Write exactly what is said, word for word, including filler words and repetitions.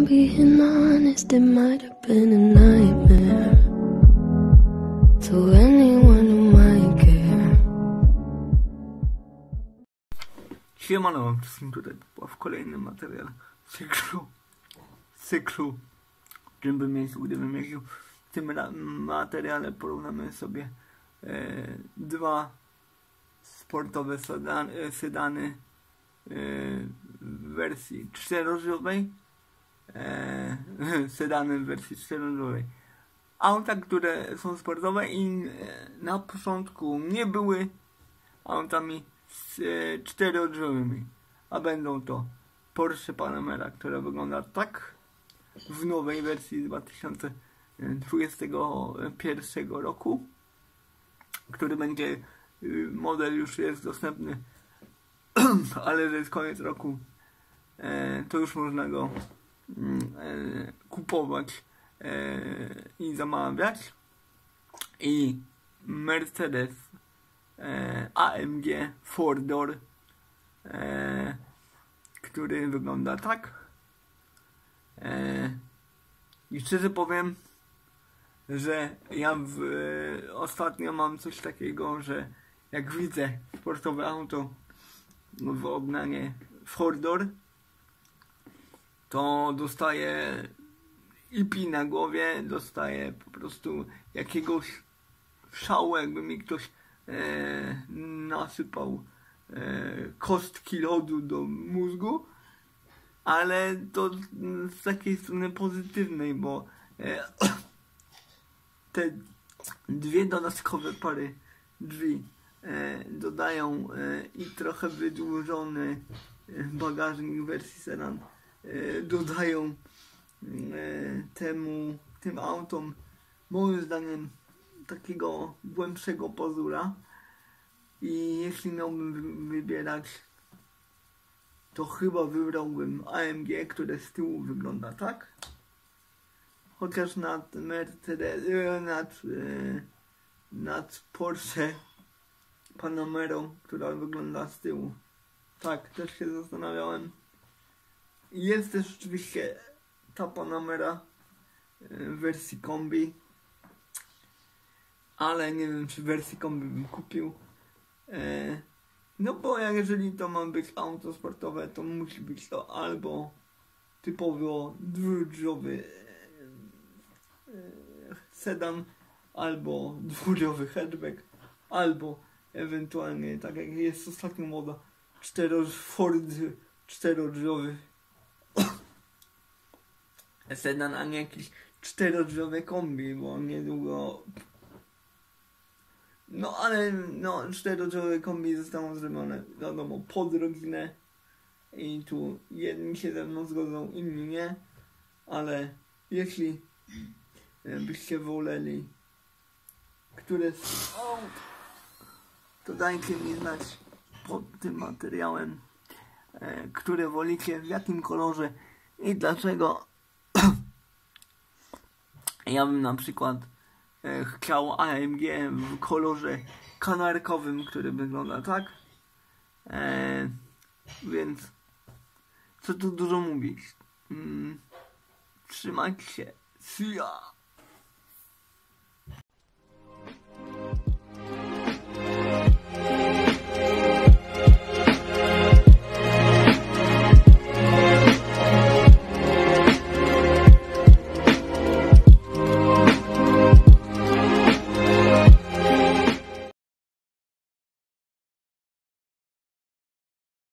being honest, it might have been a nightmare to anyone who might care. Siemano wam wszystkim, tutaj w kolejnym materiale cyklu, cyklu, czym bym jeździł, gdybym jeździł. W tym materiale porównamy sobie e, dwa sportowe sedan, e, sedany e, w wersji czterodrzwiowej, e, sedany w wersji czterodrzwiowej. Auta, które są sportowe i e, na początku nie były autami z e, czterodrzwiowymi, a będą to Porsche Panamera, która wygląda tak w nowej wersji dwa tysiące dwudziestego pierwszego roku, który będzie, model już jest dostępny, ale że jest koniec roku, e, to już można go e, kupować e, i zamawiać. I Mercedes e, A M G four door, e, który wygląda tak. E, I szczerze powiem, że ja w, e, ostatnio mam coś takiego, że jak widzę sportowe auto w odmianie four door, to dostaję I P na głowie, dostaję po prostu jakiegoś szału, jakby mi ktoś e, nasypał e, kostki lodu do mózgu, ale to z takiej strony pozytywnej, bo e, te dwie dodatkowe pary drzwi e, dodają e, i trochę wydłużony bagażnik wersji sedan, e, dodają e, temu, tym autom moim zdaniem takiego głębszego pozura. I jeśli miałbym wybierać, to chyba wybrałbym A M G, które z tyłu wygląda tak. Chociaż nad Mercedes, nad, nad Porsche Panamerą, która wygląda z tyłu tak, też się zastanawiałem. Jest też oczywiście ta Panamera w wersji kombi, ale nie wiem, czy w wersji kombi bym kupił. No bo jak jeżeli to ma być auto sportowe, to musi być to albo typowo dwudrzwiowy sedan, albo dwudrzwiowy hatchback, albo ewentualnie, tak jak jest ostatnio moda, cztero, Ford czterodrzwiowy sedan, a nie jakiś czterodrzwiowy kombi, bo niedługo. No ale no, czterodrzwiowe kombi zostaną zrobione, wiadomo, pod rodzinę i tu jedni się ze mną zgodzą, inni nie, ale jeśli byście woleli które z aut, to dajcie mi znać pod tym materiałem, e, które wolicie, w jakim kolorze i dlaczego. Ja bym na przykład e, chciał A M G w kolorze kanarkowym, który wygląda tak. E, więc co tu dużo mówić. Mm, trzymajcie się. See ya.